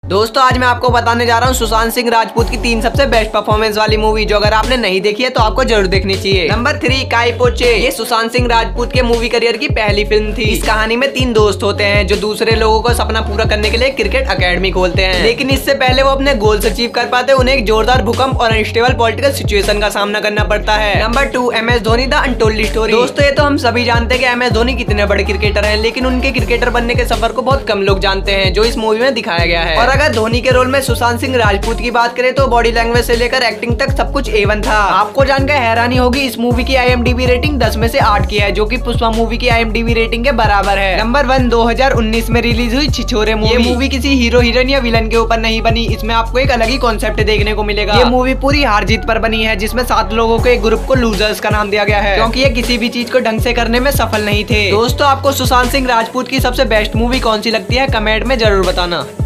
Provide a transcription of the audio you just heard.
दोस्तों आज मैं आपको बताने जा रहा हूँ सुशांत सिंह राजपूत की 3 सबसे बेस्ट परफॉर्मेंस वाली मूवी, जो अगर आपने नहीं देखी है तो आपको जरूर देखनी चाहिए। नंबर 3 काई पो चे। ये सुशांत सिंह राजपूत के मूवी करियर की पहली फिल्म थी। इस कहानी में 3 दोस्त होते हैं जो दूसरे लोगों को सपना पूरा करने के लिए क्रिकेट अकेडमी खोलते हैं, लेकिन इससे पहले वो अपने गोल्स अचीव कर पाते उन्हें एक जोरदार भूकंप और अनस्टेबल पॉलिटिकल सिचुएशन का सामना करना पड़ता है। Number 2 MS Dhoni the untold story. दोस्तों ये तो हम सभी जानते हैं कि MS धोनी कितने बड़े क्रिकेटर हैं, लेकिन उनके क्रिकेटर बनने के सफर को बहुत कम लोग जानते हैं, जो इस मूवी में दिखाया गया है। और अगर धोनी के रोल में सुशांत सिंह राजपूत की बात करें तो बॉडी लैंग्वेज से लेकर एक्टिंग तक सब कुछ A1 था। आपको जानकर हैरानी होगी, इस मूवी की IMDb रेटिंग 10 में से 8 की है, जो कि पुष्पा मूवी की IMDb रेटिंग के बराबर है। नंबर 1 2019 में रिलीज हुई छिछोरे मूवी। ये मूवी किसी हीरो हीरोइन या विलन के ऊपर नहीं बनी, इसमें आपको एक अलग ही कॉन्सेप्ट देखने को मिलेगा। ये मूवी पूरी हार जीत पर बनी है, जिसमें 7 लोगों के एक ग्रुप को लूजर्स का नाम दिया गया है, क्योंकि ये किसी भी चीज को ढंग से करने में सफल नहीं थे। दोस्तों आपको सुशांत सिंह राजपूत की सबसे बेस्ट मूवी कौन सी लगती है, कमेंट में जरूर बताना।